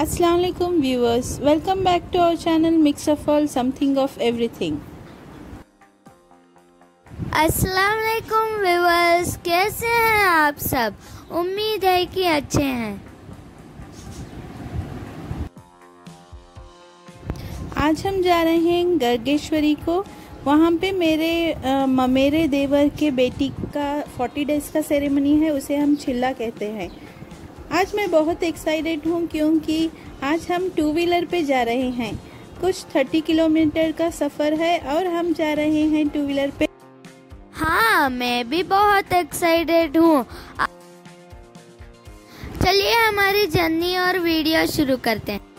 Assalamu alaikum viewers, welcome back to our channel Mix of All Something of Everything। अस्सलाम वालेकुम viewers, कैसे हैं आप सब? उम्मीद है कि अच्छे हैं। आज हम जा रहे हैं गर्गेश्वरी को। वहाँ पे मेरे देवर के बेटी का 40 डेज का सेरेमनी है, उसे हम छिल्ला कहते हैं। आज मैं बहुत एक्साइटेड हूँ क्योंकि आज हम 2 व्हीलर पे जा रहे हैं। कुछ 30 किलोमीटर का सफ़र है और हम जा रहे हैं 2 व्हीलर पे। हाँ, मैं भी बहुत एक्साइटेड हूँ। चलिए हमारी जर्नी और वीडियो शुरू करते हैं।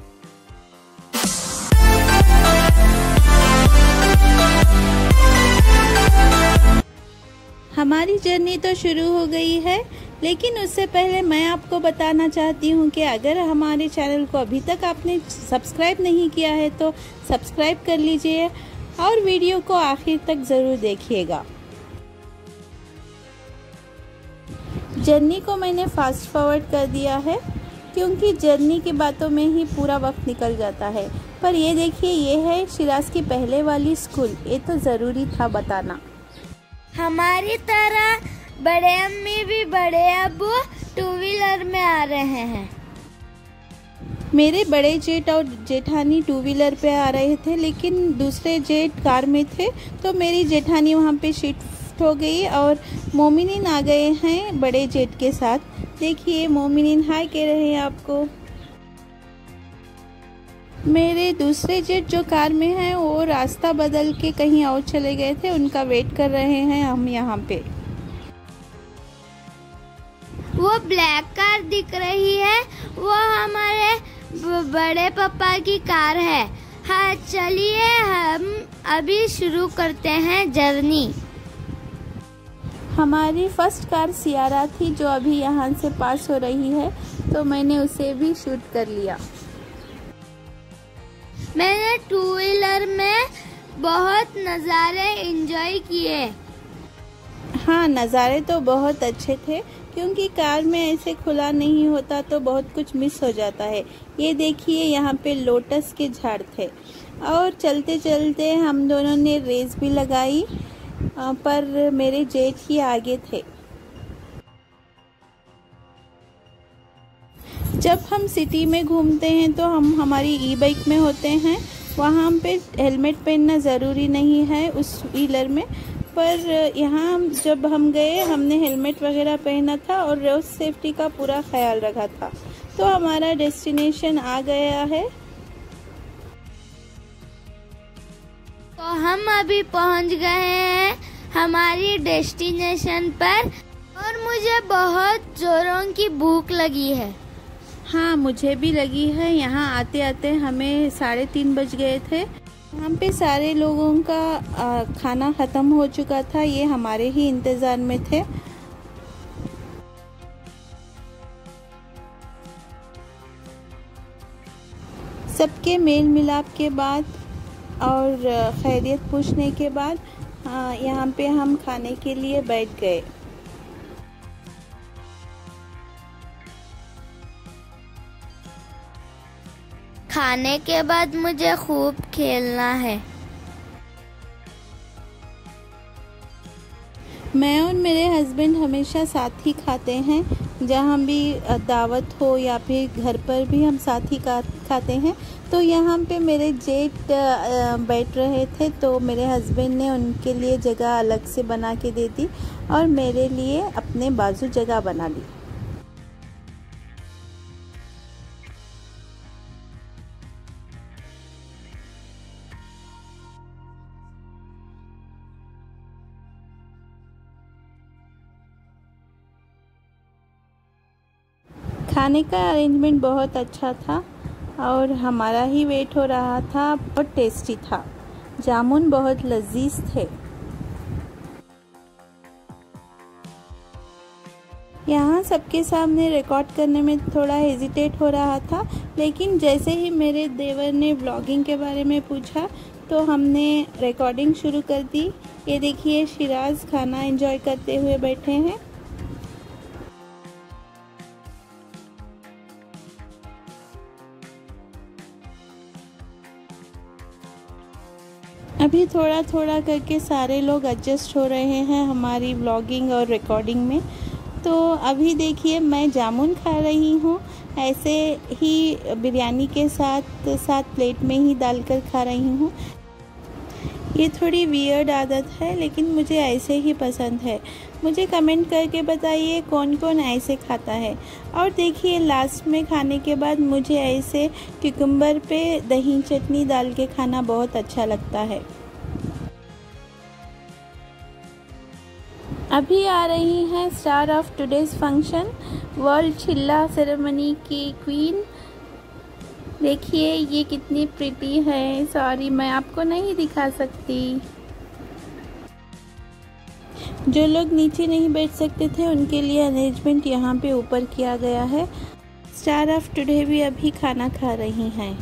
हमारी जर्नी तो शुरू हो गई है, लेकिन उससे पहले मैं आपको बताना चाहती हूँ कि अगर हमारे चैनल को अभी तक आपने सब्सक्राइब नहीं किया है तो सब्सक्राइब कर लीजिए और वीडियो को आखिर तक ज़रूर देखिएगा। जर्नी को मैंने फास्ट फॉरवर्ड कर दिया है क्योंकि जर्नी की बातों में ही पूरा वक्त निकल जाता है। पर ये देखिए, ये है शिराज की पहले वाली स्कूल। ये तो ज़रूरी था बताना। हमारी तरह बड़े अम्मी भी बड़े अब्बू 2 व्हीलर में आ रहे हैं। मेरे बड़े जेठ और जेठानी 2 व्हीलर पे आ रहे थे, लेकिन दूसरे जेठ कार में थे, तो मेरी जेठानी वहाँ पे शिफ्ट हो गई और मोमिनीन आ गए हैं बड़े जेठ के साथ। देखिए मोमिनीन हाय कह रहे हैं आपको। मेरे दूसरे जेठ जो कार में हैं वो रास्ता बदल के कहीं और चले गए थे, उनका वेट कर रहे हैं हम यहाँ पे। वो ब्लैक कार दिख रही है, वो हमारे बड़े पापा की कार है। हाँ, चलिए हम अभी शुरू करते हैं जर्नी। हमारी फर्स्ट कार सियारा थी जो अभी यहाँ से पास हो रही है, तो मैंने उसे भी शूट कर लिया। मैंने 2 व्हीलर में बहुत नज़ारे एंजॉय किए। हाँ, नज़ारे तो बहुत अच्छे थे क्योंकि कार में ऐसे खुला नहीं होता तो बहुत कुछ मिस हो जाता है। ये देखिए यहाँ पे लोटस के झाड़ थे और चलते चलते हम दोनों ने रेस भी लगाई, पर मेरे जेठ ही आगे थे। जब हम सिटी में घूमते हैं तो हम हमारी ई बाइक में होते हैं, वहाँ पे हेलमेट पहनना ज़रूरी नहीं है उस व्हीलर में, पर यहाँ जब हम गए हमने हेलमेट वगैरह पहना था और रोड सेफ्टी का पूरा ख्याल रखा था। तो हमारा डेस्टिनेशन आ गया है। तो हम अभी पहुँच गए हैं हमारी डेस्टिनेशन पर और मुझे बहुत जोरों की भूख लगी है। हाँ, मुझे भी लगी है। यहाँ आते आते हमें 3:30 बज गए थे। यहाँ पे सारे लोगों का खाना ख़त्म हो चुका था, ये हमारे ही इंतज़ार में थे। सबके मेल मिलाप के बाद और खैरियत पूछने के बाद यहाँ पे हम खाने के लिए बैठ गए। खाने के बाद मुझे खूब खेलना है। मैं और मेरे हस्बैंड हमेशा साथ ही खाते हैं, जहाँ भी दावत हो या फिर घर पर भी हम साथ ही खाते हैं। तो यहाँ पे मेरे जेठ बैठ रहे थे, तो मेरे हस्बैंड ने उनके लिए जगह अलग से बना के दे दी और मेरे लिए अपने बाजू जगह बना ली। खाने का अरेंजमेंट बहुत अच्छा था और हमारा ही वेट हो रहा था। बहुत टेस्टी था, जामुन बहुत लजीज थे। यहाँ सबके सामने रिकॉर्ड करने में थोड़ा हेजिटेट हो रहा था, लेकिन जैसे ही मेरे देवर ने व्लॉगिंग के बारे में पूछा तो हमने रिकॉर्डिंग शुरू कर दी। ये देखिए शिराज खाना एंजॉय करते हुए बैठे हैं। अभी थोड़ा थोड़ा करके सारे लोग एडजस्ट हो रहे हैं हमारी व्लॉगिंग और रिकॉर्डिंग में। तो अभी देखिए मैं जामुन खा रही हूँ, ऐसे ही बिरयानी के साथ साथ प्लेट में ही डालकर खा रही हूँ। ये थोड़ी वियर्ड आदत है लेकिन मुझे ऐसे ही पसंद है। मुझे कमेंट करके बताइए कौन कौन ऐसे खाता है। और देखिए लास्ट में खाने के बाद मुझे ऐसे क्यूकम्बर पे दही चटनी डाल के खाना बहुत अच्छा लगता है। अभी आ रही हैं star of today's function, world चिल्ला सेरेमनी की क्वीन। देखिए ये कितनी प्रिटी है। सॉरी मैं आपको नहीं दिखा सकती। जो लोग नीचे नहीं बैठ सकते थे उनके लिए अरेंजमेंट यहाँ पे ऊपर किया गया है। स्टार ऑफ टुडे भी अभी खाना खा रही हैं।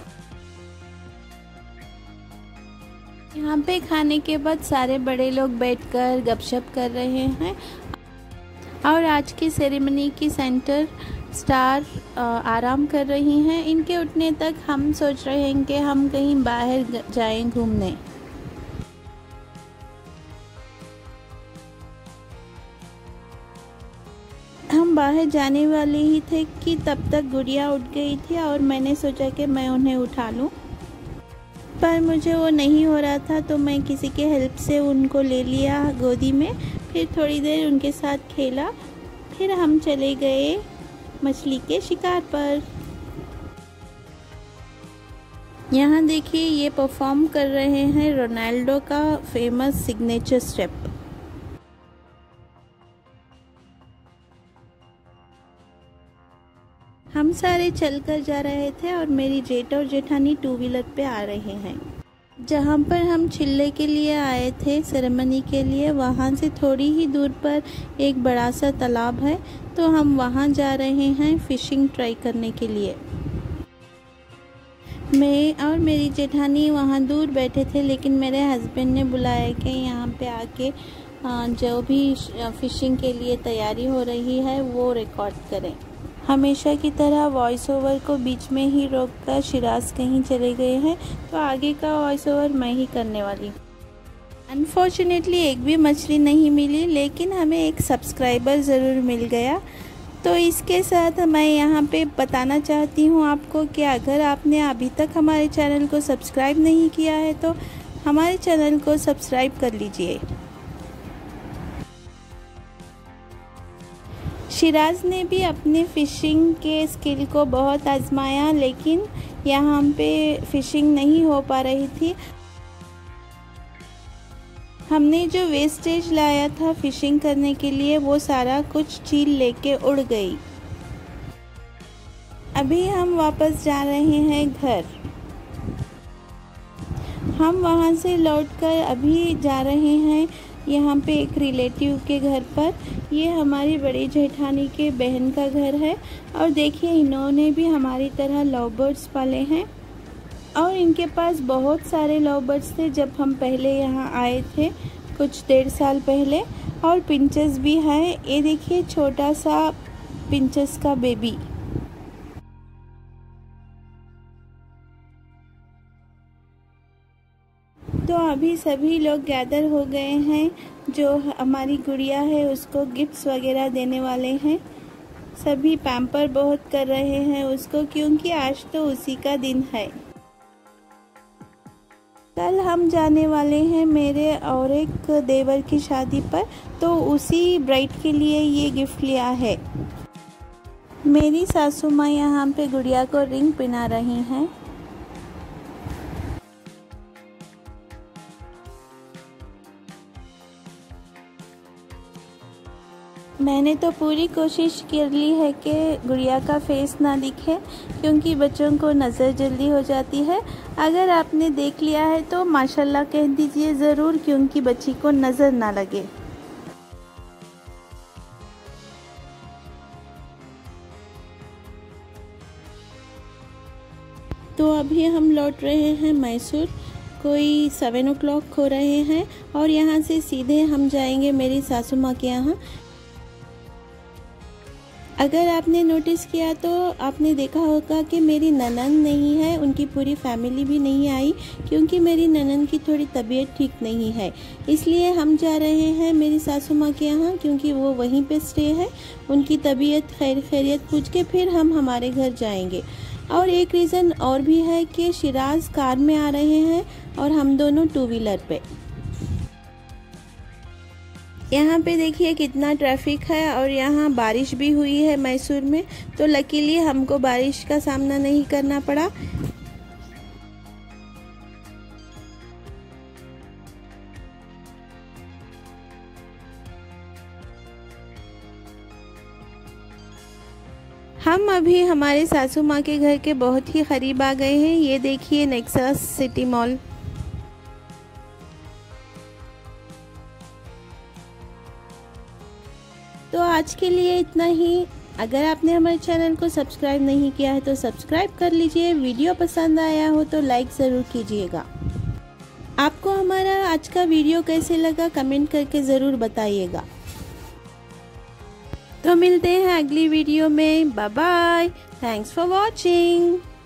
यहाँ पे खाने के बाद सारे बड़े लोग बैठकर गपशप कर रहे हैं। और आज की सेरेमनी की सेंटर स्टार आराम कर रही हैं। इनके उठने तक हम सोच रहे हैं कि हम कहीं बाहर जाएं घूमने। हम बाहर जाने वाले ही थे कि तब तक गुड़िया उठ गई थी और मैंने सोचा कि मैं उन्हें उठा लूं, पर मुझे वो नहीं हो रहा था तो मैं किसी के हेल्प से उनको ले लिया गोदी में। फिर थोड़ी देर उनके साथ खेला, फिर हम चले गए मछली के शिकार पर। यहाँ देखिए ये परफॉर्म कर रहे हैं रोनाल्डो का फेमस सिग्नेचर स्टेप। हम सारे चलकर जा रहे थे और मेरी जेठ और जेठानी टू व्हीलर पे आ रहे हैं। जहाँ पर हम चिल्ले के लिए आए थे सेरेमनी के लिए, वहाँ से थोड़ी ही दूर पर एक बड़ा सा तालाब है, तो हम वहाँ जा रहे हैं फिशिंग ट्राई करने के लिए। मैं और मेरी जेठानी वहाँ दूर बैठे थे, लेकिन मेरे हस्बैंड ने बुलाया कि यहाँ पे आके जो भी फिशिंग के लिए तैयारी हो रही है वो रिकॉर्ड करें। हमेशा की तरह वॉइस ओवर को बीच में ही रोककर शिराज कहीं चले गए हैं, तो आगे का वॉइस ओवर मैं ही करने वाली हूँ। अनफॉर्चुनेटली एक भी मछली नहीं मिली, लेकिन हमें एक सब्सक्राइबर ज़रूर मिल गया। तो इसके साथ मैं यहाँ पे बताना चाहती हूँ आपको कि अगर आपने अभी तक हमारे चैनल को सब्सक्राइब नहीं किया है तो हमारे चैनल को सब्सक्राइब कर लीजिए। शिराज ने भी अपने फ़िशिंग के स्किल को बहुत आजमाया, लेकिन यहाँ पे फ़िशिंग नहीं हो पा रही थी। हमने जो वेस्टेज लाया था फ़िशिंग करने के लिए वो सारा कुछ चील लेके उड़ गई। अभी हम वापस जा रहे हैं घर। हम वहाँ से लौटकर अभी जा रहे हैं यहाँ पे एक रिलेटिव के घर पर। ये हमारी बड़ी जेठानी के बहन का घर है और देखिए इन्होंने भी हमारी तरह लव बर्ड्स पाले हैं और इनके पास बहुत सारे लव बर्ड्स थे जब हम पहले यहाँ आए थे कुछ 1.5 साल पहले। और पिंचेस भी है। ये देखिए छोटा सा पिंचेस का बेबी। तो अभी सभी लोग गैदर हो गए हैं। जो हमारी गुड़िया है उसको गिफ्ट्स वगैरह देने वाले हैं। सभी पैम्पर बहुत कर रहे हैं उसको, क्योंकि आज तो उसी का दिन है। कल हम जाने वाले हैं मेरे और एक देवर की शादी पर, तो उसी ब्राइड के लिए ये गिफ्ट लिया है। मेरी सासू माँ यहाँ पे गुड़िया को रिंग पहना रही हैं। मैंने तो पूरी कोशिश कर ली है कि गुड़िया का फेस ना दिखे, क्योंकि बच्चों को नज़र जल्दी हो जाती है। अगर आपने देख लिया है तो माशाल्लाह कह दीजिए ज़रूर, क्योंकि बच्ची को नज़र ना लगे। तो अभी हम लौट रहे हैं मैसूर। कोई 7 o'clock हो रहे हैं और यहाँ से सीधे हम जाएंगे मेरी सासू माँ के यहाँ। अगर आपने नोटिस किया तो आपने देखा होगा कि मेरी ननंद नहीं है, उनकी पूरी फैमिली भी नहीं आई, क्योंकि मेरी ननंद की थोड़ी तबीयत ठीक नहीं है। इसलिए हम जा रहे हैं मेरी सासू माँ के यहाँ, क्योंकि वो वहीं पे स्टे है। उनकी तबीयत खैरियत पूछ के फिर हम हमारे घर जाएंगे। और एक रीज़न और भी है कि शिराज कार में आ रहे हैं और हम दोनों 2 व्हीलर पे। यहाँ पे देखिए कितना ट्रैफिक है, और यहाँ बारिश भी हुई है मैसूर में, तो लकीली हमको बारिश का सामना नहीं करना पड़ा। हम अभी हमारे सासू माँ के घर के बहुत ही करीब आ गए हैं। ये देखिए नेक्सस सिटी मॉल। तो आज के लिए इतना ही। अगर आपने हमारे चैनल को सब्सक्राइब नहीं किया है तो सब्सक्राइब कर लीजिए। वीडियो पसंद आया हो तो लाइक ज़रूर कीजिएगा। आपको हमारा आज का वीडियो कैसे लगा कमेंट करके ज़रूर बताइएगा। तो मिलते हैं अगली वीडियो में। Bye bye. Thanks for watching.